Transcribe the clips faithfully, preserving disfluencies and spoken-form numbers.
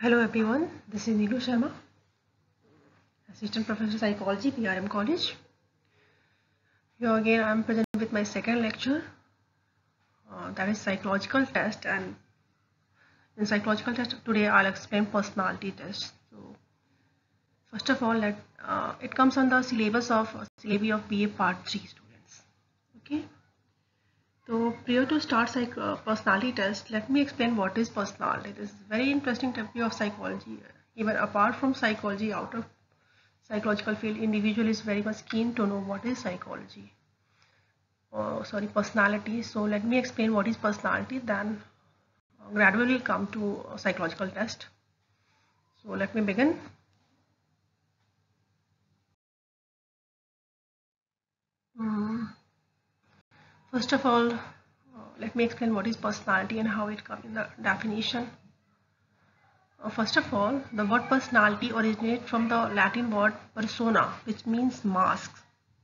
Hello everyone, this is Neelu Sharma, Assistant Professor Psychology, P R M College. Here again I am present with my second lecture, uh, that is psychological test, and in psychological test today I'll explain personality test. So first of all, let uh, it comes on the syllabus of uh, syllabi of B A Part three students. Okay. So prior to start psych uh, personality test, let me explain what is personality. This is very interesting topic of psychology. Even apart from psychology, out of psychological field, individual is very much keen to know what is psychology. Uh, sorry, personality. So let me explain what is personality. Then uh, gradually come to uh, psychological test. So let me begin. Mm. First of all, uh, let me explain what is personality and how it comes in the definition. Uh, first of all, the word personality originates from the Latin word persona, which means mask.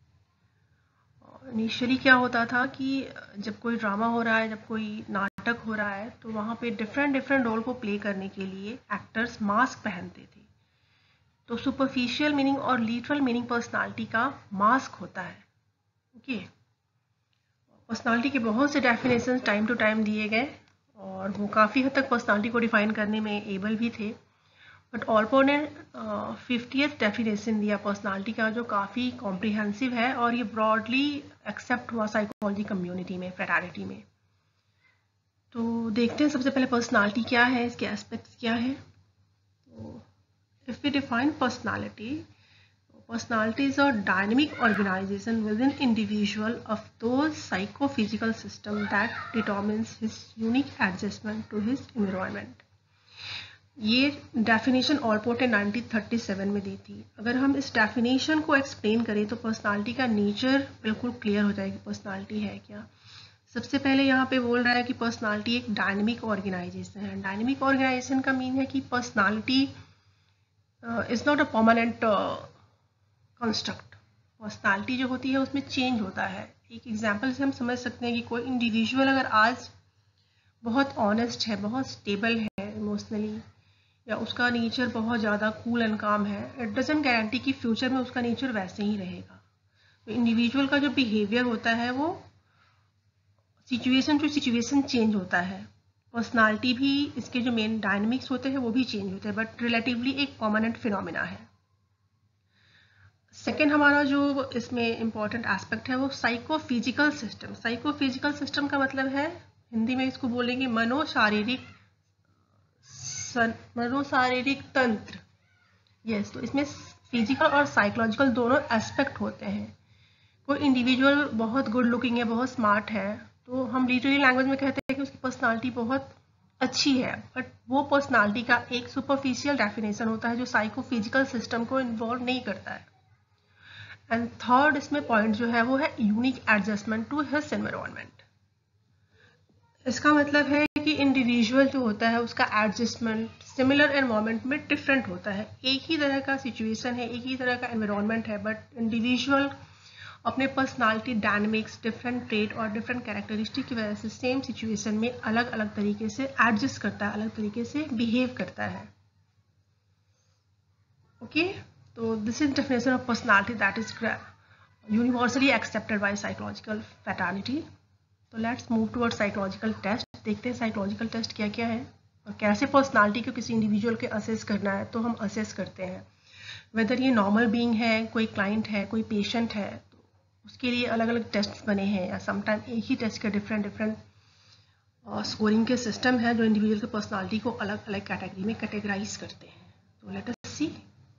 Initially क्या होता था कि जब कोई drama हो रहा है, जब कोई नाटक हो रहा है, तो वहाँ पे डिफरेंट डिफरेंट रोल को प्ले करने के लिए एक्टर्स मास्क पहनते थे. तो सुपरफिशियल मीनिंग और लिटरल मीनिंग पर्सनालिटी का मास्क होता है. ओके. पर्सनालिटी के बहुत से डेफिनेशंस टाइम टू टाइम दिए गए और वो काफ़ी हद तक पर्सनालिटी को डिफाइन करने में एबल भी थे. बट ऑल्पो ने फिफ्टियथ डेफिनेशन दिया पर्सनालिटी का, जो काफ़ी कॉम्प्रिहेंसिव है और ये ब्रॉडली एक्सेप्ट हुआ साइकोलॉजी कम्युनिटी में, फ्रेटर्निटी में. तो देखते हैं सबसे पहले पर्सनालिटी क्या है, इसके एस्पेक्ट्स क्या है. तो if we define personality, personality is a dynamic organisation within individual of those psychophysical system that determines his unique adjustment to his environment. ये डेफिनेशन ऑलपोर्ट ने नाइनटीन थर्टी सेवन में दी थी. अगर हम इस डेफिनेशन को एक्सप्लेन करें तो पर्सनालिटी का नेचर बिल्कुल क्लियर हो जाएगी. पर्सनालिटी है क्या. सबसे पहले यहाँ पे बोल रहा है कि पर्सनालिटी एक डायनेमिक ऑर्गेनाइजेशन है. डायनेमिक ऑर्गेनाइजेशन का मीन है कि personality is not a permanent construct. Personality जो होती है उसमें चेंज होता है. एक एग्जाम्पल से हम समझ सकते हैं कि कोई इंडिविजुअल अगर आज बहुत ऑनेस्ट है, बहुत स्टेबल है इमोशनली, या उसका नेचर बहुत ज़्यादा कूल एंड काम है, इट डजंट गारंटी कि फ्यूचर में उसका नेचर वैसे ही रहेगा. तो इंडिविजुअल का जो बिहेवियर होता है वो सिचुएशन टू सिचुएशन चेंज होता है. पर्सनालिटी भी, इसके जो मेन डायनेमिक्स होते हैं वो भी चेंज होते हैं, बट रिलेटिवली एक परमानेंट फिनोमिना है. सेकेंड हमारा जो इसमें इम्पॉर्टेंट एस्पेक्ट है वो साइकोफिजिकल सिस्टम. साइकोफिजिकल सिस्टम का मतलब है, हिंदी में इसको बोलेंगे मनोशारीरिक मनोशारीरिक तंत्र. यस yes, तो इसमें फिजिकल और साइकोलॉजिकल दोनों एस्पेक्ट होते हैं. कोई इंडिविजुअल बहुत गुड लुकिंग है, बहुत स्मार्ट है, तो हम लिटरली लैंग्वेज में कहते हैं कि उसकी पर्सनालिटी बहुत अच्छी है, बट वो पर्सनालिटी का एक सुपरफिशियल डेफिनेशन होता है जो साइकोफिजिकल सिस्टम को इन्वॉल्व नहीं करता है. एंड थर्ड इसमें पॉइंट जो है वो है unique adjustment to his environment. इसका मतलब है कि इंडिविजुअल जो होता है उसका एडजस्टमेंट सिमिलर एनवायरनमेंट में डिफरेंट होता है. एक ही तरह का सिचुएशन है, एक ही तरह का एनवायरनमेंट है, बट इंडिविजुअल अपने पर्सनालिटी डायनेमिक्स, डिफरेंट ट्रेट और डिफरेंट कैरेक्टरिस्टिक की वजह से सेम सिचुएशन में अलग अलग तरीके से एडजस्ट करता है, अलग तरीके से बिहेव करता है. ओके. तो this is definition of personality that is universally accepted by psychological fraternity. तो let's move toward psychological test. देखते हैं साइकोलॉजिकल टेस्ट क्या क्या है और कैसे पर्सनालिटी को किसी इंडिविजुअल के असेस करना है. तो हम असेस करते हैं वेदर ये नॉर्मल बीइंग है, कोई क्लाइंट है, कोई पेशेंट है, तो उसके लिए अलग अलग टेस्ट बने हैं, या समटाइम एक ही टेस्ट के डिफरेंट डिफरेंट स्कोरिंग के सिस्टम है जो इंडिविजुअल की पर्सनालिटी को अलग अलग कैटेगरी में कैटेगराइज करते हैं. तो लेट अस सी.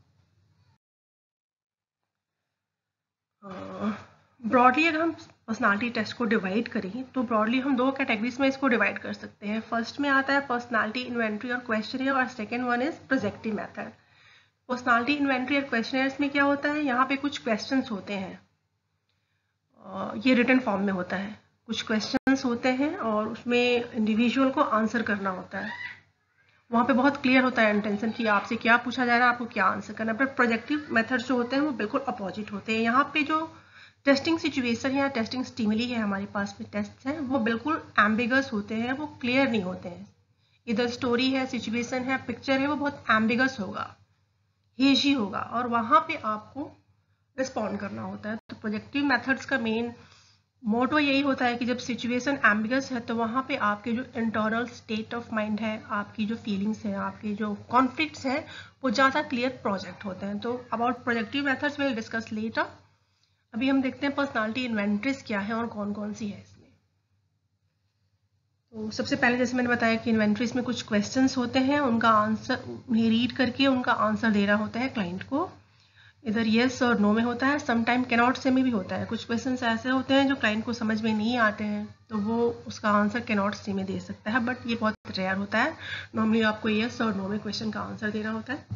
ब्रॉडली अगर हम पर्सनालिटी टेस्ट को डिवाइड करें तो ब्रॉडली हम दो कैटेगरीज में इसको डिवाइड कर सकते हैं. फर्स्ट में आता है पर्सनालिटी इन्वेंट्री और क्वेश्चनियर, और second one is projective method. Personality inventory और क्वेश्चनियर्स में क्या होता है, यहाँ पे कुछ क्वेश्चंस होते हैं, ये रिटन फॉर्म में होता है. कुछ क्वेश्चंस होते हैं और उसमें इंडिविजुअल को आंसर करना होता है. वहाँ पे बहुत क्लियर होता है इंटेंशन कि आपसे क्या पूछा जा रहा है, आपको क्या आंसर करना है. बट प्रोजेक्टिव मेथड्स जो होते हैं वो बिल्कुल अपोजिट होते हैं. यहाँ पे जो टेस्टिंग सिचुएशन या टेस्टिंग स्टिमुली है हमारे पास में टेस्ट हैं, वो बिल्कुल एम्बिगस होते हैं, वो क्लियर नहीं होते हैं. इधर स्टोरी है, सिचुएशन है, पिक्चर है, वो बहुत एम्बिगस होगा, हेजी होगा, और वहाँ पे आपको रिस्पॉन्ड करना होता है। तो प्रोजेक्टिव मेथड्स का मेन मोटो यही होता है कि जब सिचुएशन एम्बिगस है तो वहाँ पे आपके जो इंटरनल स्टेट ऑफ माइंड है, आपकी जो फीलिंग्स हैं, आपके जो कॉन्फ्लिक्ट्स हैं, वो ज़्यादा क्लियर प्रोजेक्ट होते हैं। तो about projective methods will discuss later. अभी हम देखते हैं पर्सनालिटी इन्वेंट्रीज क्या है और कौन कौन सी है इसमें। तो सबसे पहले जैसे मैंने बताया कि इन्वेंट्रीज में कुछ क्वेश्चंस होते हैं, उनका आंसर उन्हें रीड करके उनका आंसर देना होता है क्लाइंट को। इधर येस और नो में होता है, समटाइम कैनॉट से में भी होता है। कुछ क्वेश्चंस ऐसे होते हैं जो क्लाइंट को समझ में नहीं आते हैं तो वो उसका आंसर कैनॉट से में दे सकता है, बट ये बहुत रेयर होता है। नॉर्मली आपको येस और नो में क्वेश्चन का आंसर देना होता है।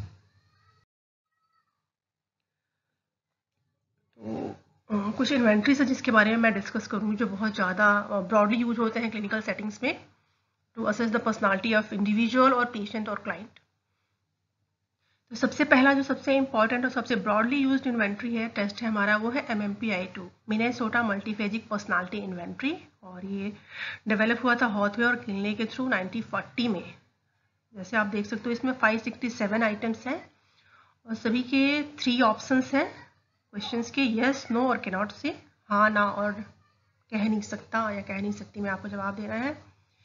तो कुछ इन्वेंट्रीज है जिसके बारे में मैं डिस्कस करूँगी जो बहुत ज़्यादा ब्रॉडली यूज होते हैं क्लिनिकल सेटिंग्स में to assess the personality of individual और पेशेंट और क्लाइंट। तो सबसे पहला जो सबसे इंपॉर्टेंट और सबसे ब्रॉडली यूज्ड इन्वेंट्री है, टेस्ट है हमारा, वो है M M P I two, Minnesota multiphasic personality inventory, और ये डेवलप हुआ था हॉथवे और क्लिनले के थ्रू नाइनटीन फोर्टी में। जैसे आप देख सकते हो इसमें फाइव सिक्सटी सेवन आइटम्स हैं और सभी के थ्री ऑप्शंस हैं क्वेश्चंस के, यस, नो और कैनॉट से, हाँ, ना और कह नहीं सकता या कह नहीं सकती में आपको जवाब देना है।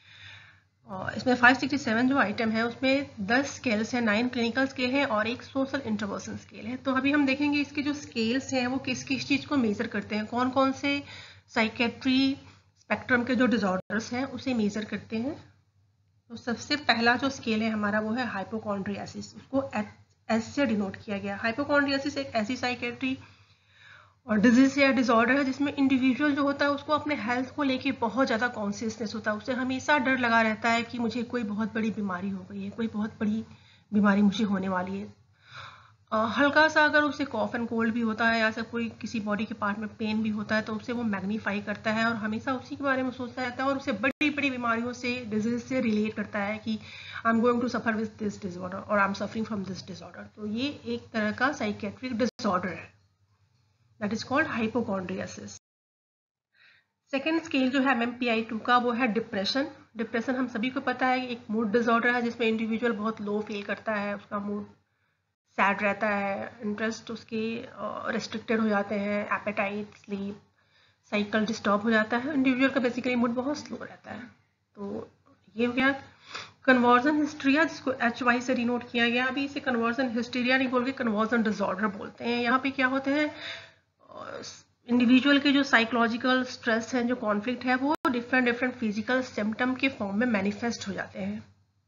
और इसमें फाइव सिक्सटी सेवन जो आइटम है उसमें दस स्केल्स हैं, नाइन क्लिनिकल स्केल है और एक सोशल इंटरपर्सन स्केल है। तो अभी हम देखेंगे इसके जो स्केल्स हैं वो किस किस चीज़ को मेजर करते हैं, कौन कौन से साइकेट्री स्पेक्ट्रम के जो डिसऑर्डर्स हैं उसे मेजर करते हैं। तो सबसे पहला जो स्केल है हमारा वो है हाइपोकॉन्ड्रियासिस, उसको एस से डिनोट किया गया। हाइपोकॉन्ड्रियासिस एक ऐसी साइकेट्री और डिजीज या डिसऑर्डर है जिसमें इंडिविजुअल जो होता है उसको अपने हेल्थ को लेके बहुत ज़्यादा कॉन्शियसनेस होता है, उसे हमेशा डर लगा रहता है कि मुझे कोई बहुत बड़ी बीमारी हो गई है, कोई बहुत बड़ी बीमारी मुझे होने वाली है। आ, हल्का सा अगर उसे कॉफ एंड कोल्ड भी होता है या से कोई किसी बॉडी के पार्ट में पेन भी होता है तो उसे वो मैग्नीफाई करता है और हमेशा उसी के बारे में सोचता रहता है और उसे बड़ी बड़ी बीमारियों से, डिजीज से रिलेट करता है कि I am going to suffer with this disorder और I am suffering from this disorder. तो ये एक तरह का साइकेट्रिक डिसऑर्डर है, that is called hypochondriasis. Second scale जो है M M P I two का वो है डिप्रेशन। डिप्रेशन हम सभी को पता है एक मूड डिसऑर्डर है जिसमें इंडिविजुअल बहुत लो फील करता है, उसका मूड सैड रहता है, इंटरेस्ट उसके रिस्ट्रिक्टेड हो जाते हैं, एपेटाइट, स्लीप साइकिल डिस्टर्ब हो जाता है, इंडिविजुअल का बेसिकली मूड बहुत स्लो रहता है। तो ये हो गया कन्वर्जन हिस्ट्रिया, जिसको एच वाई से डिनोट किया गया। अभी इसे कन्वर्जन हिस्ट्रिया नहीं बोल के कन्वर्जन डिसऑर्डर बोलते हैं। यहाँ पे क्या होते हैं, इंडिविजुअल के जो साइकोलॉजिकल स्ट्रेस है, जो कॉन्फ्लिक्ट है, वो डिफरेंट डिफरेंट फिजिकल सिम्टम के फॉर्म में मैनिफेस्ट हो जाते हैं।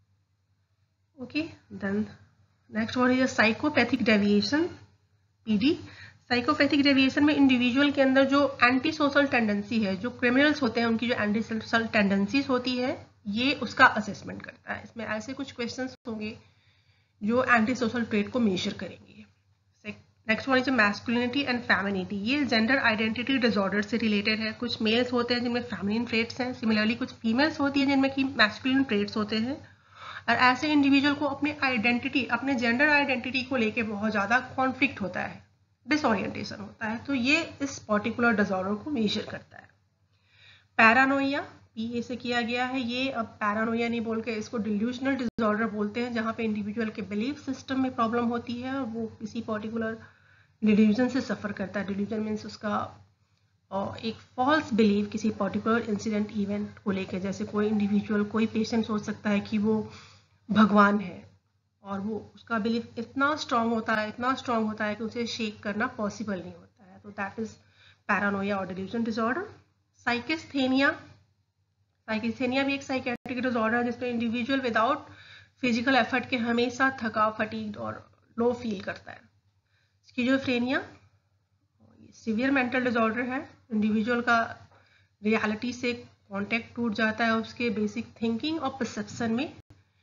Okay, then next one is psychopathic deviation, P D. Psychopathic deviation में इंडिविजुअल के अंदर जो एंटी सोशल टेंडेंसी है, जो क्रिमिनल्स होते हैं उनकी जो एंटी सोशल टेंडेंसीज होती है, ये उसका असेसमेंट करता है। इसमें ऐसे कुछ क्वेश्चंस होंगे जो एंटी सोशल ट्रेट को मेजर करेंगे। Next one is masculinity and femininity, ये जेंडर आइडेंटिटी डिसऑर्डर से रिलेटेड है। कुछ मेल्स होते हैं जिनमें फेमिनिन ट्रेट्स हैं, सिमिलरली कुछ फीमेल्स होती हैं जिनमें कि मैस्कुलिन ट्रेट्स होते हैं। और ऐसे इंडिविजुअल को अपने आइडेंटिटी, अपने जेंडर आइडेंटिटी को लेके बहुत ज़्यादा कॉन्फ्लिक्ट होता है, डिसओरिएंटेशन होता है, तो ये इस पर्टिकुलर डिसऑर्डर को मेजर करता है। पैरानोइया, पी ए से किया गया है ये। अब पैरानोइया नहीं बोल के इसको डिल्यूशनल डिसऑर्डर बोलते हैं, जहाँ पे इंडिविजुअल के बिलीफ सिस्टम में प्रॉब्लम होती है और वो किसी पर्टिकुलर डिल्यूजन से सफ़र करता है। डिल्यूजन मीन्स उसका और एक फॉल्स बिलीव किसी पर्टिकुलर इंसिडेंट इवेंट को लेकर, जैसे कोई इंडिविजुअल, कोई पेशेंट सोच सकता है कि वो भगवान है और वो उसका बिलीफ इतना स्ट्रांग होता है, इतना स्ट्रांग होता है कि उसे शेक करना पॉसिबल नहीं होता है। तो दैट इज पैरानोया और डिल्यूजन डिसऑर्डर। साइकिस्थेनिया, साइकिस्थेनिया भी एक साइकेट्रिक डिसऑर्डर है जिसमें इंडिविजुअल विदाउट फिजिकल एफर्ट के हमेशा थका, फटीग्ड और लो फील करता है। स्किज़ोफ्रेनिया सीवियर मेंटल डिसऑर्डर है, इंडिविजुअल का रियलिटी से कांटेक्ट टूट जाता है, उसके बेसिक थिंकिंग और परसेप्शन में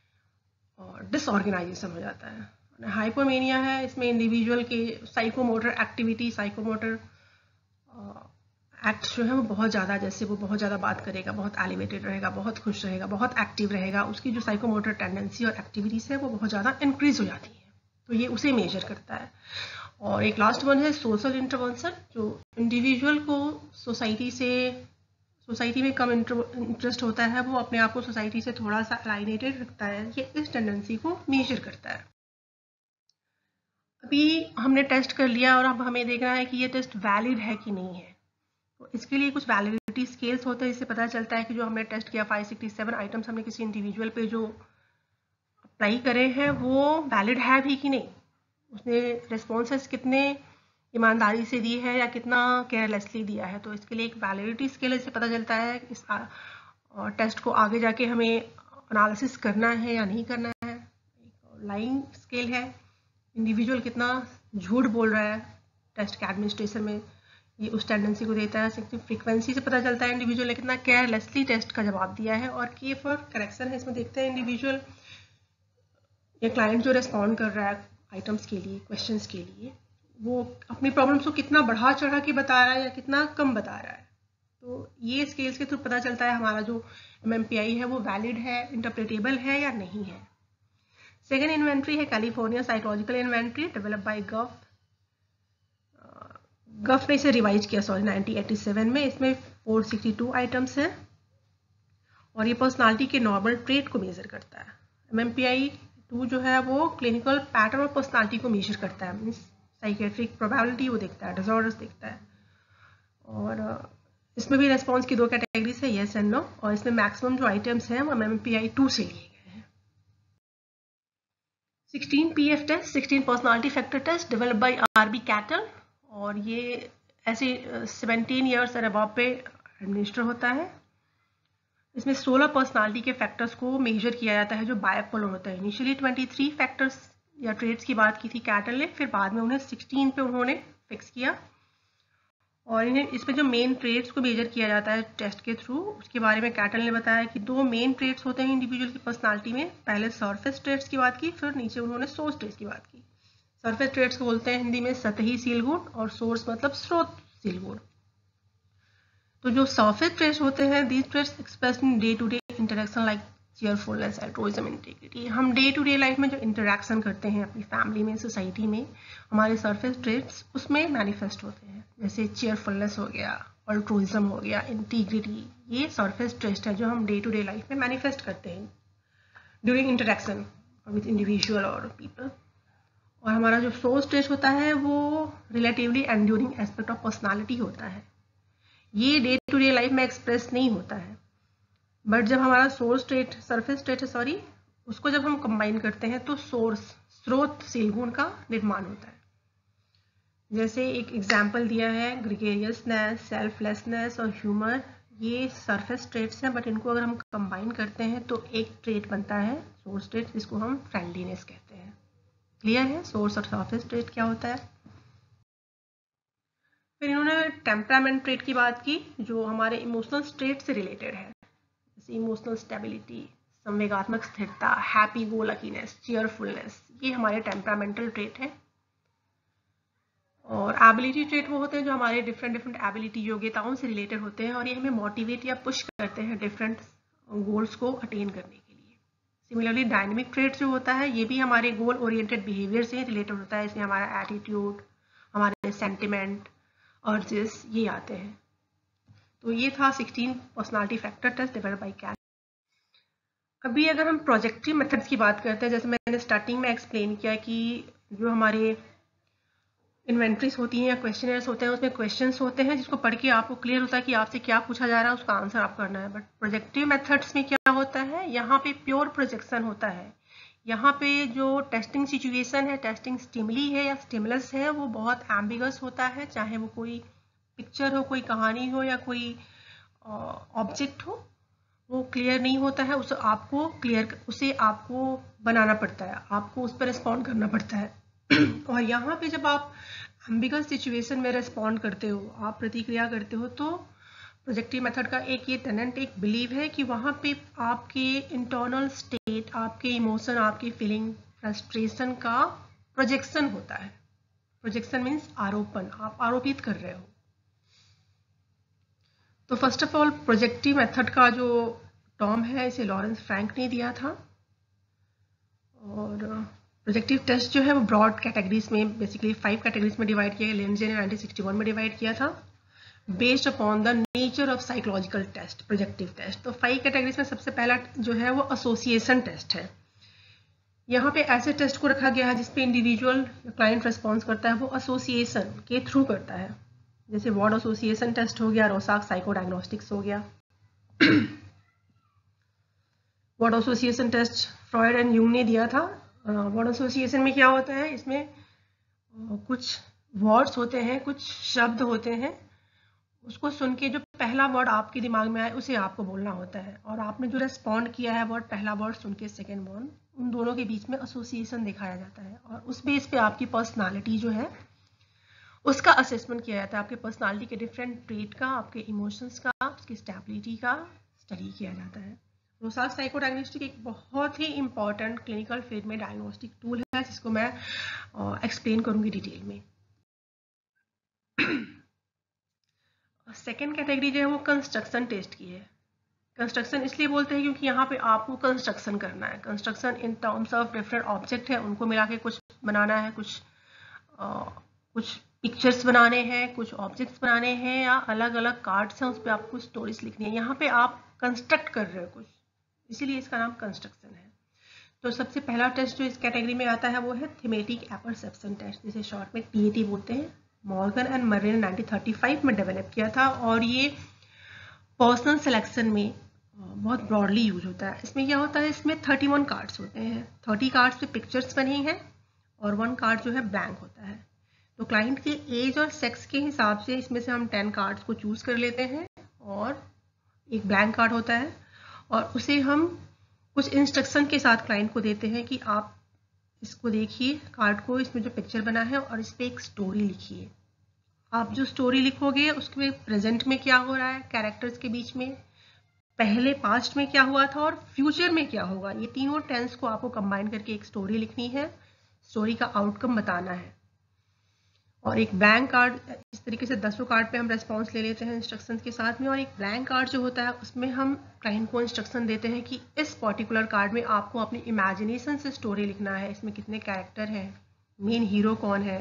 और डिसऑर्गेनाइजेशन हो जाता है। हाइपोमेनिया है, इसमें इंडिविजुअल के साइकोमोटर एक्टिविटी, साइकोमोटर एक्ट जो है वो बहुत ज़्यादा, जैसे वो बहुत ज़्यादा बात करेगा, बहुत एलिवेटेड रहेगा, बहुत खुश रहेगा, बहुत एक्टिव रहेगा, उसकी जो साइकोमोटर टेंडेंसी और एक्टिविटीज़ है वो बहुत ज़्यादा इंक्रीज हो जाती है, तो ये उसे मेजर करता है। और एक लास्ट वन है सोशल इंटरवेंशन, जो इंडिविजुअल को सोसाइटी से, सोसाइटी में कम इंटरेस्ट होता है, वो अपने आप को सोसाइटी से थोड़ा सा अलाइनेटेड रखता है, ये इस टेंडेंसी को मेजर करता है। अभी हमने टेस्ट कर लिया और अब हमें देखना है कि ये टेस्ट वैलिड है कि नहीं है। तो इसके लिए कुछ वैलिडिटी स्केल्स होते हैं, इससे पता चलता है कि जो हमने टेस्ट किया फाइव सिक्सटी सेवन आइटम्स हमने किसी इंडिविजुअल पे जो अप्लाई करे हैं वो वैलिड है भी कि नहीं, उसने रिस्पॉन्सेस कितने ईमानदारी से दी है या कितना केयरलेसली दिया है। तो इसके लिए एक वैलिडिटी स्केल इससे पता चलता है इस टेस्ट को आगे जाके हमें एनालिसिस करना है या नहीं करना है। लाइंग स्केल है, इंडिविजुअल कितना झूठ बोल रहा है टेस्ट के एडमिनिस्ट्रेशन में, ये उस टेंडेंसी को देता है। फ्रीक्वेंसी से पता चलता है इंडिविजुअल ने कितना केयरलेसली टेस्ट का जवाब दिया है। और के फॉर करेक्शन है, इसमें देखते हैं इंडिविजुअल या क्लाइंट जो रेस्पॉन्ड कर रहा है आइटम्स के लिए, क्वेश्चंस के लिए, वो अपनी प्रॉब्लम्स को कितना बढ़ा चढ़ा के बता रहा है या कितना कम बता रहा है। तो ये स्केल्स के थ्रू पता चलता है हमारा जो एम एम पी आई है वो वैलिड है, इंटरप्रेटेबल है या नहीं है। सेकेंड इन्वेंट्री है California psychological inventory, develop by Gough. Gough ने इसे रिवाइज किया सॉरी नाइनटीन एटी सेवन में। इसमें फोर सिक्सटी टू आइटम्स हैं और ये पर्सनालिटी के नॉर्मल ट्रेट को मेजर करता है। M M P I two जो है वो क्लिनिकल पैटर्न और पर्सनालिटी को मेजर करता है, मीन्स साइकेट्रिक प्रोबेबिलिटी वो देखता है, डिसऑर्डर्स देखता है। और इसमें भी रेस्पॉन्स की दो कैटेगरीज है, येस एंड नो, और इसमें मैक्सिमम जो आइटम्स हैं वो M M P I two से लिए गए हैं। Sixteen P F test, sixteen personality factor test, develop by R B Cattell, और ये ऐसे सेवनटीन ईयर्स और अबव पे एडमिनिस्टर होता है। इसमें सोलह पर्सनालिटी के फैक्टर्स को मेजर किया जाता है जो बायपोलर होता है। इनिशियली ट्वेंटी थ्री फैक्टर्स या ट्रेड्स की बात की थी कैटल ने, फिर बाद में उन्हें सिक्सटीन पे उन्होंने फिक्स किया। और इन्हें इसमें जो मेन ट्रेड्स को मेजर किया जाता है टेस्ट के थ्रू, उसके बारे में कैटल ने बताया कि दो मेन ट्रेड्स होते हैं इंडिविजुअल की पर्सनालिटी में। पहले सरफेस ट्रेड्स की बात की, फिर नीचे उन्होंने सोर्स ट्रेड्स की बात की। सरफेस ट्रेड्स को बोलते हैं हिंदी में सतही सील गुण, और सोर्स मतलब स्रोत सील गुण। तो जो सरफेस ट्रेड्स होते हैं, these traits expressed in day to day interaction like cheerfulness, altruism, integrity. हम डे टू डे लाइफ में जो इंटरेक्शन करते हैं अपनी फैमिली में, सोसाइटी में, हमारे सरफेस ट्रेड्स उसमें मैनिफेस्ट होते हैं। जैसे चीयरफुलनेस हो गया, अल्ट्रुइज्म हो गया, इंटीग्रिटी, ये सरफेस ट्रेड्स है जो हम डे टू डे लाइफ में मैनिफेस्ट करते हैं ड्यूरिंग इंटरेक्शन विद इंडिविजुअल और पीपल। और हमारा जो सोर्स ट्रेड होता है वो relatively enduring aspect of personality होता है। ये डे टू डे लाइफ में एक्सप्रेस नहीं होता है, बट जब हमारा सोर्स ट्रेट सरफेस ट्रेट है सॉरी उसको जब हम कंबाइन करते हैं तो सोर्स स्रोत सील गुण का निर्माण होता है। जैसे एक एग्जाम्पल दिया है, ग्रिगेरियसनेस, सेल्फलेसनेस और ह्यूमर, ये सरफेस ट्रेट्स हैं, बट इनको अगर हम कंबाइन करते हैं तो एक ट्रेट बनता है सोर्स ट्रेट, जिसको हम फ्रेंडलीनेस कहते हैं। क्लियर है सोर्स और सरफेस ट्रेट क्या होता है। फिर इन्होंने टेम्परामेंट ट्रेट की बात की जो हमारे इमोशनल स्टेट से रिलेटेड है, जैसे इमोशनल स्टेबिलिटी, संवेगात्मक स्थिरता, हैप्पी गो लकीनेस, चीयरफुलनेस, ये हमारे टेम्परामेंटल ट्रेट है। और एबिलिटी ट्रेट वो होते हैं जो हमारे डिफरेंट डिफरेंट एबिलिटी योग्यताओं से रिलेटेड होते हैं, और ये हमें मोटिवेट या पुश करते हैं डिफरेंट गोल्स को अटेन करने के लिए। सिमिलरली डायनेमिक ट्रेट जो होता है ये भी हमारे गोल ओरिएंटेड बिहेवियर से रिलेटेड होता है, इसमें हमारा एटीट्यूड, हमारे सेंटिमेंट, अर्जेस, ये आते हैं। तो ये था sixteen personality factor test developed by Cattell. अभी अगर हम प्रोजेक्टिव मेथड्स की बात करते हैं, जैसे मैंने स्टार्टिंग में एक्सप्लेन किया कि जो हमारे इन्वेंट्रीज होती हैं या क्वेश्चनर्स होते हैं, उसमें क्वेश्चंस होते हैं जिसको पढ़ के आपको क्लियर होता है कि आपसे क्या पूछा जा रहा है, उसका आंसर आप करना है। बट प्रोजेक्टिव मेथड्स में क्या होता है, यहाँ पे प्योर प्रोजेक्शन होता है। यहाँ पे जो टेस्टिंग सिचुएशन है, टेस्टिंग स्टिमुली है या स्टिमुलस है, वो बहुत एम्बिगस होता है, चाहे वो कोई पिक्चर हो, कोई कहानी हो या कोई ऑब्जेक्ट हो, वो क्लियर नहीं होता है। उसे आपको क्लियर उसे आपको बनाना पड़ता है, आपको उस पर रिस्पॉन्ड करना पड़ता है। और यहाँ पे जब आप एम्बिगस सिचुएशन में रिस्पॉन्ड करते हो, आप प्रतिक्रिया करते हो, तो प्रोजेक्टिव मेथड का एक ये टेनेंट एक बिलीव है कि वहाँ पे आपके इंटरनल स्टेट, आपके इमोशन, आपकी फीलिंग, फ्रस्ट्रेशन का प्रोजेक्शन होता है। प्रोजेक्शन मीन्स आरोपण, आप आरोपित कर रहे हो। तो first of all projective method का जो टर्म है इसे लॉरेंस फ्रैंक ने दिया था। और प्रोजेक्टिव टेस्ट जो है वो ब्रॉड कैटेगरीज में, बेसिकली फाइव कैटेगरीज में डिवाइड किया गया। लेंजे ने नाइनटीन सिक्सटी वन में डिवाइड किया था। Based upon the nature of psychological test, projective test. तो फाइव कैटेगरीज में सबसे पहला जो है वो एसोसिएशन टेस्ट है। यहाँ पे ऐसे टेस्ट को रखा गया है जिसपे इंडिविजुअल क्लाइंट रिस्पॉन्स करता है वो एसोसिएशन के थ्रू करता है। जैसे वर्ड एसोसिएशन टेस्ट हो गया, रोसाक साइको डायग्नोस्टिक्स हो गया। Word association test Freud and Jung ने दिया था। वर्ड एसोसिएशन में क्या होता है, इसमें कुछ वर्ड्स होते हैं, कुछ शब्द होते हैं, उसको सुन के जो पहला वर्ड आपके दिमाग में आए उसे आपको बोलना होता है, और आपने जो रेस्पॉन्ड किया है वर्ड, पहला वर्ड सुन के सेकेंड वर्ड, उन दोनों के बीच में एसोसिएशन दिखाया जाता है, और उस बेस पे आपकी पर्सनालिटी जो है उसका असेसमेंट किया जाता है। आपके पर्सनालिटी के डिफरेंट ट्रेट का, आपके इमोशंस का, उसकी स्टेबिलिटी का स्टडी किया जाता है। रोसाक साइको डायग्नोस्टिक एक बहुत ही इंपॉर्टेंट क्लिनिकल फील्ड में डायग्नोस्टिक टूल है जिसको मैं एक्सप्लेन करूंगी डिटेल में। सेकेंड कैटेगरी जो है वो कंस्ट्रक्शन टेस्ट की है। कंस्ट्रक्शन इसलिए बोलते हैं क्योंकि यहाँ पे आपको कंस्ट्रक्शन करना है। Construction in terms of different object है, उनको मिला के कुछ बनाना है, कुछ आ, कुछ पिक्चर्स बनाने हैं, कुछ ऑब्जेक्ट्स बनाने हैं, या अलग अलग कार्ड्स हैं उस पर आपको स्टोरीज लिखनी है। यहाँ पे आप कंस्ट्रक्ट कर रहे हो कुछ, इसीलिए इसका नाम कंस्ट्रक्शन है। तो सबसे पहला टेस्ट जो इस कैटेगरी में आता है वो है थीमेटिक एपर्सेप्शन टेस्ट, जिसे शॉर्ट में टी ए टी बोलते हैं। मॉर्गन एंड मर्रे ने नाइनटीन थर्टी फाइव में डेवलप किया था, और ये पर्सनल सिलेक्शन में बहुत ब्रॉडली यूज होता है। इसमें क्या होता है, इसमें थर्टी वन कार्ड्स होते हैं, थर्टी कार्ड्स पे पिक्चर्स बनी हैं और वन कार्ड जो है ब्लैंक होता है। तो क्लाइंट के एज और सेक्स के हिसाब से इसमें से हम टेन कार्ड्स को चूज कर लेते हैं, और एक ब्लैंक कार्ड होता है, और उसे हम कुछ इंस्ट्रक्शन के साथ क्लाइंट को देते हैं कि आप इसको देखिए कार्ड को, इसमें जो पिक्चर बना है, और इस पर एक स्टोरी लिखिए। आप जो स्टोरी लिखोगे उसके प्रेजेंट में क्या हो रहा है कैरेक्टर्स के बीच में, पहले पास्ट में क्या हुआ था, और फ्यूचर में क्या होगा, ये तीनों टेंस को आपको कंबाइन करके एक स्टोरी लिखनी है, स्टोरी का आउटकम बताना है। और एक ब्लैंक कार्ड, इस तरीके से दसों कार्ड पे हम रेस्पॉन्स ले लेते हैं इंस्ट्रक्शंस के साथ में, और एक ब्लैंक कार्ड जो होता है उसमें हम क्लाइंट को इंस्ट्रक्शन देते हैं कि इस पर्टिकुलर कार्ड में आपको अपनी इमेजिनेशन से स्टोरी लिखना है। इसमें कितने कैरेक्टर हैं, मेन हीरो कौन है,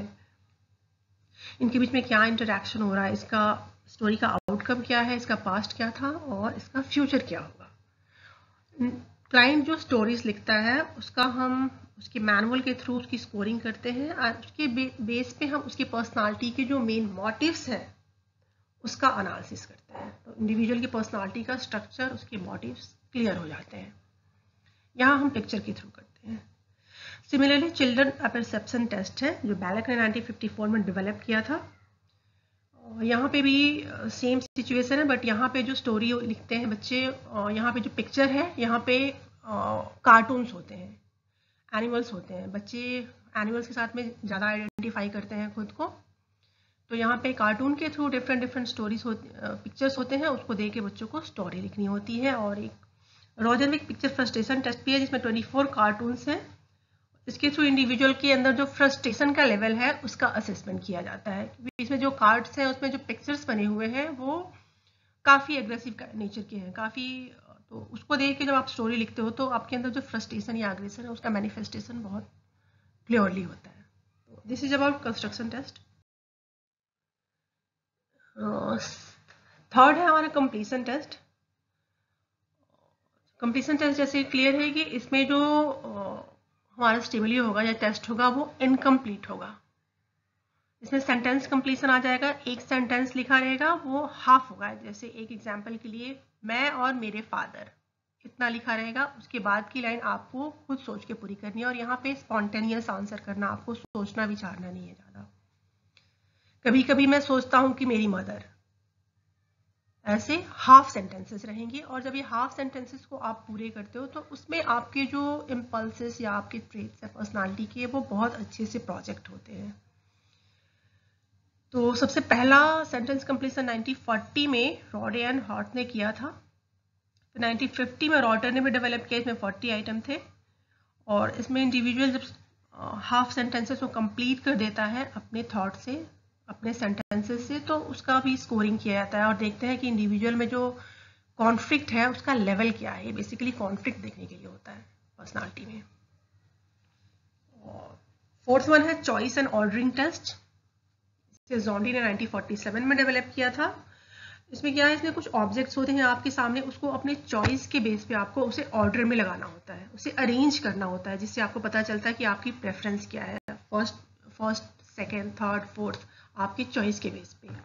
इनके बीच में क्या इंटरेक्शन हो रहा है, इसका स्टोरी का आउटकम क्या है, इसका पास्ट क्या था और इसका फ्यूचर क्या होगा। क्लाइंट जो स्टोरीज लिखता है उसका हम उसके मैनुअल के थ्रू उसकी स्कोरिंग करते हैं, और उसके बे, बेस पे हम उसकी पर्सनालिटी के जो मेन मोटिव्स हैं उसका एनालिसिस करते हैं। तो इंडिविजुअल की पर्सनालिटी का स्ट्रक्चर, उसके मोटिव्स क्लियर हो जाते हैं। यहाँ हम पिक्चर के थ्रू करते हैं। सिमिलरली चिल्ड्रन परसेप्शन टेस्ट है जो बैलक ने नाइनटीन फिफ्टी फोर में डेवलप किया था। यहाँ पे भी सेम सिचुएशन है, बट यहाँ पे जो स्टोरी लिखते हैं बच्चे, यहाँ पे जो पिक्चर है, यहाँ पे कार्टून्स होते हैं, एनिमल्स होते हैं। बच्चे एनिमल्स के साथ में ज़्यादा आइडेंटिफाई करते हैं खुद को, तो यहाँ पे कार्टून के थ्रू डिफरेंट डिफरेंट स्टोरीज होती, पिक्चर्स होते हैं, उसको देख के बच्चों को स्टोरी लिखनी होती है। और एक रोजनविक पिक्चर फ्रस्ट्रेशन टेस्ट भी है जिसमें ट्वेंटी फोर कार्टून्स हैं। इसके थ्रू इंडिविजुअल के अंदर जो फ्रस्ट्रेशन का लेवल है उसका असेसमेंट किया जाता है, क्योंकि इसमें जो कार्ड्स हैं उसमें जो पिक्चर्स बने हुए हैं वो काफ़ी एग्रेसिव नेचर के हैं, काफ़ी, तो उसको देख के जब आप स्टोरी लिखते हो तो आपके अंदर जो फ्रस्ट्रेशन या एग्रेशन है उसका मैनिफेस्टेशन बहुत क्लियरली होता है। तो this is about construction test. Third है हमारा कंप्लीशन टेस्ट। कंप्लीशन टेस्ट जैसे क्लियर है कि इसमें जो हमारा स्टिमुली होगा या टेस्ट होगा वो इनकम्प्लीट होगा। इसमें सेंटेंस कंप्लीशन आ जाएगा, एक सेंटेंस लिखा रहेगा वो हाफ होगा। जैसे एक एग्जांपल के लिए, मैं और मेरे फादर, इतना लिखा रहेगा, उसके बाद की लाइन आपको खुद सोच के पूरी करनी है। और यहाँ पे स्पॉन्टेनियस आंसर करना, आपको सोचना विचारना नहीं है ज़्यादा। कभी कभी मैं सोचता हूँ कि मेरी मदर, ऐसे हाफ सेंटेंसेस रहेंगे। और जब ये हाफ सेंटेंसेस को आप पूरे करते हो तो उसमें आपके जो इम्पल्सेस या आपके ट्रेट्स है पर्सनालिटी के, वो बहुत अच्छे से प्रोजेक्ट होते हैं। तो सबसे पहला सेंटेंस कंप्लीशन नाइनटीन फोर्टी में रॉडे एंड हॉर्ट ने किया था। तो नाइनटीन फिफ्टी में रॉटर ने भी डेवलप किया, इसमें फोर्टी आइटम थे। और इसमें इंडिविजुअल जब हाफ सेंटेंसेस को कंप्लीट कर देता है अपने थॉट से, अपने सेंटेंसेस से, तो उसका भी स्कोरिंग किया जाता है और देखते हैं कि इंडिविजुअल में जो कॉन्फ्लिक्ट है उसका लेवल क्या है। बेसिकली कॉन्फ्लिक्ट देखने के लिए होता है पर्सनालिटी में। और फोर्थ वन है चॉइस एंड ऑर्डरिंग टेस्ट, इसे जोंडी ने नाइनटीन फोर्टी सेवन में डेवलप किया था। इसमें क्या है, इसमें कुछ ऑब्जेक्ट्स होते हैं आपके सामने, उसको अपने चॉइस के बेस पे आपको उसे ऑर्डर में लगाना होता है, उसे अरेंज करना होता है, जिससे आपको पता चलता है कि आपकी प्रेफरेंस क्या है, first first second third fourth, आपकी चॉइस के बेस पे।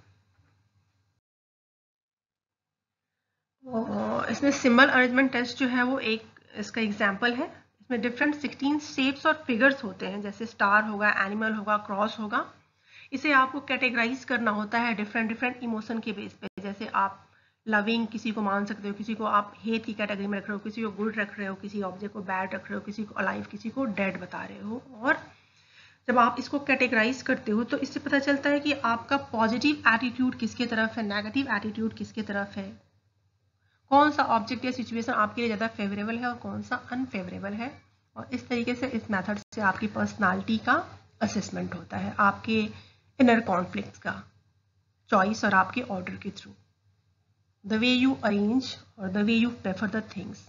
और इसमें सिंबल अरेंजमेंट टेस्ट जो है वो एक इसका एग्जाम्पल है। इसमें डिफरेंट सिक्सटीन शेप्स और फिगर्स होते हैं, जैसे स्टार होगा, एनिमल होगा, क्रॉस होगा। इसे आपको कैटेगराइज करना होता है डिफरेंट डिफरेंट इमोशन के बेस पे। जैसे आप लविंग किसी को मान सकते हो, किसी को आप हेट की कैटेगरी में रख रहे हो, किसी को गुड रख रहे हो, किसी ऑब्जेक्ट को बैड रख रहे हो, किसी को अलाइव, किसी को डेड बता रहे हो। और जब आप इसको कैटेगराइज करते हो तो इससे पता चलता है कि आपका पॉजिटिव एटीट्यूड किसके तरफ है, नेगेटिव एटीट्यूड किसके तरफ है, कौन सा ऑब्जेक्ट या सिचुएशन आपके लिए ज़्यादा फेवरेबल है और कौन सा अनफेवरेबल है। और इस तरीके से इस मेथड से आपकी पर्सनालिटी का असेसमेंट होता है, आपके इनर कॉन्फ्लिक्ट का, चॉइस और आपके ऑर्डर के through, the way you arrange और the way you prefer the things.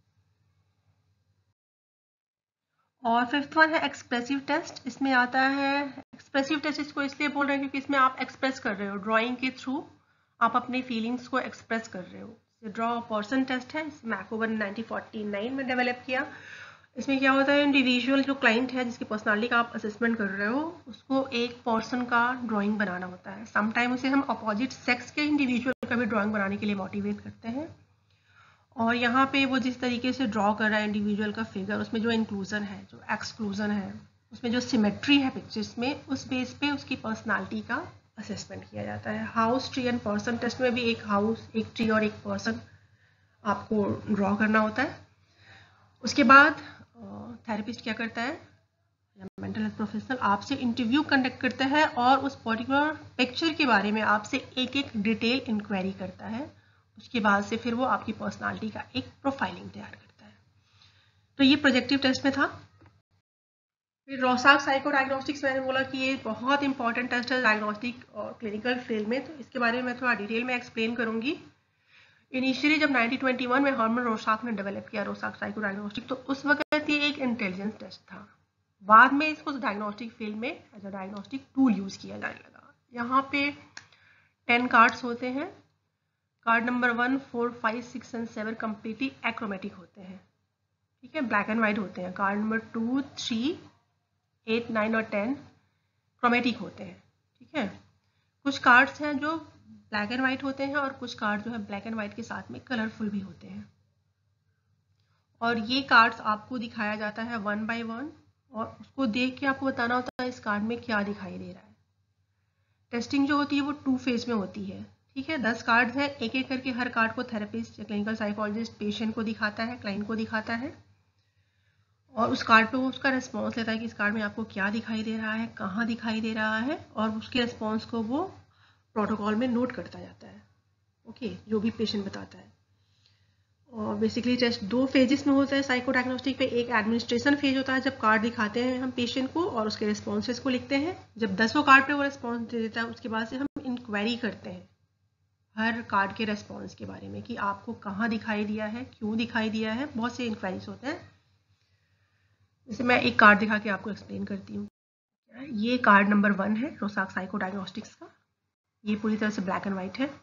और फिफ्थ वन है एक्सप्रेसिव टेस्ट। इसमें आता है एक्सप्रेसिव टेस्ट, इसको इसलिए बोल रहे हैं क्योंकि इसमें आप एक्सप्रेस कर रहे हो, ड्राइंग के थ्रू आप अपने फीलिंग्स को एक्सप्रेस कर रहे हो। ड्रॉ पर्सन टेस्ट है, मैकोवर ने नाइनटीन फोर्टी नाइन में डेवलप किया। इसमें क्या होता है, इंडिविजुअल जो क्लाइंट है जिसकी पर्सनालिटी का आप असेसमेंट कर रहे हो, उसको एक पर्सन का ड्राइंग बनाना होता है। समटाइम उसे हम अपोजिट सेक्स के इंडिविजुअल का भी ड्राइंग बनाने के लिए मोटिवेट करते हैं। और यहाँ पे वो जिस तरीके से ड्रॉ कर रहा है इंडिविजुअल का फिगर, उसमें जो इंक्लूजन है, जो एक्सक्लूजन है, उसमें जो सिमेट्री है पिक्चर्स में, उस बेस पे उसकी पर्सनालिटी का असेसमेंट किया जाता है। House, tree and person test में भी एक हाउस, एक ट्री और एक पर्सन आपको ड्रॉ करना होता है। उसके बाद थेरेपिस्ट क्या करता है, या मेंटल हेल्थ प्रोफेशनल आपसे इंटरव्यू कंडक्ट करता है और उस पर्टिकुलर पिक्चर के बारे में आपसे एक एक डिटेल इंक्वायरी करता है। उसके बाद से फिर वो आपकी पर्सनालिटी का एक प्रोफाइलिंग तैयार करता है। तो ये प्रोजेक्टिव टेस्ट में था। फिर रोसाक साइको डायग्नोस्टिक्स, मैंने बोला कि ये बहुत इंपॉर्टेंट टेस्ट है डायग्नोस्टिक और क्लिनिकल फील्ड में, तो इसके बारे में मैं थोड़ा डिटेल में एक्सप्लेन करूंगी। इनिशियली जब नाइनटीन ट्वेंटी वन में हर्मन रोसाक ने डेवलप किया रोसाक साइको डायग्नोस्टिक, तो उस वक्त ये एक इंटेलिजेंस टेस्ट था। बाद में इसको डायग्नोस्टिक फील्ड में as a diagnostic tool use किया जाने लगा। यहाँ पे टेन कार्ड्स होते हैं। Card number one, four, five, six and seven completely achromatic होते हैं, ठीक है, ब्लैक एंड व्हाइट होते हैं। Card number two, three, eight, nine और टेन क्रोमेटिक होते हैं, ठीक है। कुछ कार्ड्स हैं जो ब्लैक एंड व्हाइट होते हैं और कुछ कार्ड जो है ब्लैक एंड व्हाइट के साथ में कलरफुल भी होते हैं। और ये कार्ड्स आपको दिखाया जाता है वन बाय वन, और उसको देख के आपको बताना होता है इस कार्ड में क्या दिखाई दे रहा है। टेस्टिंग जो होती है वो टू फेज में होती है, ठीक है। दस कार्ड्स हैं, एक एक करके हर कार्ड को थेरेपिस्ट या क्लिनिकल साइकोलॉजिस्ट पेशेंट को दिखाता है, क्लाइंट को दिखाता है, और उस कार्ड पे वो उसका रिस्पॉन्स लेता है कि इस कार्ड में आपको क्या दिखाई दे रहा है, कहाँ दिखाई दे रहा है, और उसके रिस्पॉन्स को वो प्रोटोकॉल में नोट करता जाता है, ओके okay, जो भी पेशेंट बताता है। और बेसिकली टेस्ट दो फेजेस में होता है साइको डायग्नोस्टिक पे। एक एडमिनिस्ट्रेशन फेज होता है जब कार्ड दिखाते हैं हम पेशेंट को और उसके रिस्पॉन्सेज को लिखते हैं। जब दसों कार्ड पे वो रिस्पॉन्स दे देता है, उसके बाद से हम इंक्वायरी करते हैं हर कार्ड के रिस्पॉन्स के बारे में कि आपको कहाँ दिखाई दिया है, क्यों दिखाई दिया है, बहुत से इंक्वायरीज होते हैं। जैसे मैं एक कार्ड दिखा के आपको एक्सप्लेन करती हूँ। ये कार्ड नंबर वन है रोसाक साइको डायग्नोस्टिक्स का, ये पूरी तरह से ब्लैक एंड व्हाइट है।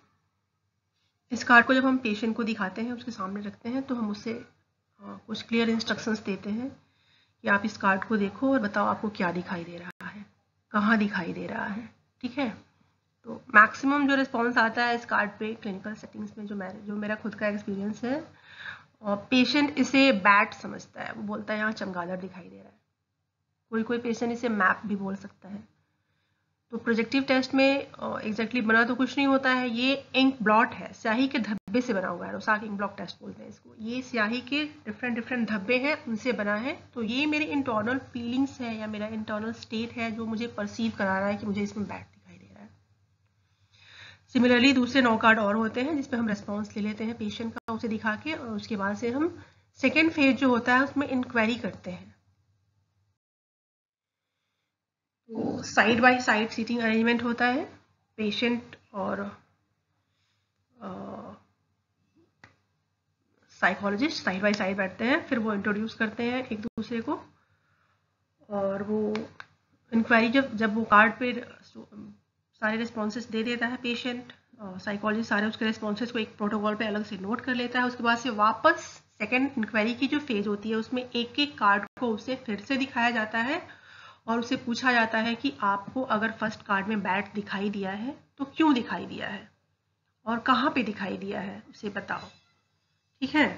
इस कार्ड को जब हम पेशेंट को दिखाते हैं, उसके सामने रखते हैं, तो हम उससे कुछ क्लियर इंस्ट्रक्शंस देते हैं कि आप इस कार्ड को देखो और बताओ आपको क्या दिखाई दे रहा है, कहाँ दिखाई दे रहा है, ठीक है। तो मैक्सिमम जो रिस्पॉन्स आता है इस कार्ड पे क्लिनिकल सेटिंग्स में, जो मेरा जो मेरा खुद का एक्सपीरियंस है, और पेशेंट इसे बैट समझता है, वो बोलता है यहाँ चमगादड़ दिखाई दे रहा है। कोई कोई पेशेंट इसे मैप भी बोल सकता है। तो प्रोजेक्टिव टेस्ट में एग्जैक्टली बना तो कुछ नहीं होता है, ये इंक ब्लॉट है, स्याही के धब्बे से बना हुआ है, रोसाक इंक ब्लॉट टेस्ट बोलते हैं इसको। ये स्याही के डिफरेंट डिफरेंट धब्बे हैं, उनसे बना है। तो ये मेरी इंटरनल फीलिंग्स है या मेरा इंटरनल स्टेट है जो मुझे परसीव करा रहा है कि मुझे इसमें बैट दिखाई दे रहा है। सिमिलरली दूसरे नौ कार्ड और होते हैं जिसपे हम रेस्पॉन्स ले लेते हैं पेशेंट का, उसे दिखा के, और उसके बाद से हम सेकेंड फेज जो होता है उसमें इंक्वायरी करते हैं। तो side by side seating arrangement होता है, पेशेंट और साइकोलॉजिस्ट साइड बाय साइड बैठते हैं, फिर वो इंट्रोड्यूस करते हैं एक दूसरे को, और वो इंक्वायरी जब जब वो कार्ड पे सारे रिस्पॉन्सेस दे देता है पेशेंट, साइकोलॉजिस्ट सारे उसके रिस्पॉन्सेज को एक प्रोटोकॉल पे अलग से नोट कर लेता है। उसके बाद से वापस सेकेंड इंक्वायरी की जो फेज होती है उसमें एक एक कार्ड को उसे फिर से दिखाया जाता है और उसे पूछा जाता है कि आपको अगर फर्स्ट कार्ड में बैट दिखाई दिया है तो क्यों दिखाई दिया है और कहाँ पे दिखाई दिया है उसे बताओ, ठीक है।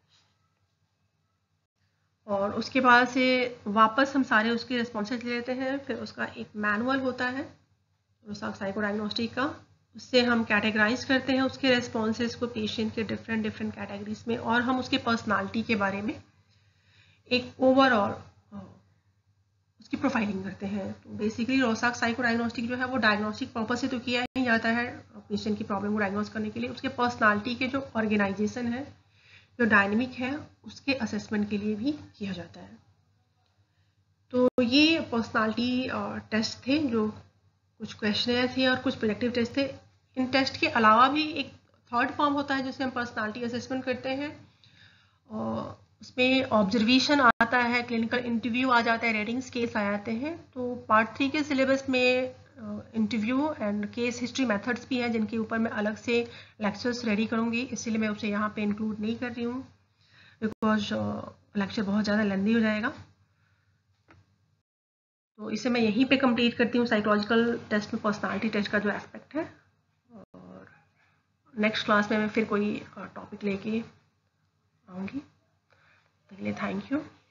और उसके बाद से वापस हम सारे उसके रिस्पॉन्सेज ले लेते हैं। फिर उसका एक मैनुअल होता है उसका साइकोडायग्नोस्टिक का, उससे हम कैटेगराइज करते हैं उसके रिस्पॉन्सेज को पेशेंट के डिफरेंट डिफरेंट कैटेगरीज में, और हम उसके पर्सनालिटी के बारे में एक ओवरऑल उसकी प्रोफाइलिंग करते हैं। तो बेसिकली रोसाक साइकोडायग्नोस्टिक जो है वो डायग्नोस्टिक पर्पज से तो किया ही जाता है पेशेंट की प्रॉब्लम को डायग्नोस करने के लिए, उसके पर्सनालिटी के जो ऑर्गेनाइजेशन है, जो डायनेमिक है, उसके असेसमेंट के लिए भी किया जाता है। तो ये पर्सनालिटी टेस्ट थे, जो कुछ क्वेश्चनर थे और कुछ प्रोजेक्टिव टेस्ट थे। इन टेस्ट के अलावा भी एक थर्ड फॉर्म होता है जिससे हम पर्सनालिटी असेसमेंट करते हैं, और उसमें ऑब्जर्वेशन आता है, क्लिनिकल इंटरव्यू आ जाता है, रेटिंग स्केल्स आ जाते हैं। तो पार्ट थ्री के सिलेबस में interview and case history methods भी हैं जिनके ऊपर मैं अलग से लेक्चर्स रेडी करूँगी, इसलिए मैं उसे यहाँ पे इंक्लूड नहीं कर रही हूँ बिकॉज लेक्चर बहुत ज़्यादा लेंदी हो जाएगा। तो इसे मैं यहीं पे कंप्लीट करती हूँ, साइकोलॉजिकल टेस्ट में पर्सनालिटी टेस्ट का जो एस्पेक्ट है। और नेक्स्ट क्लास में मैं फिर कोई टॉपिक लेके आऊँगी। तक के लिए थैंक यू।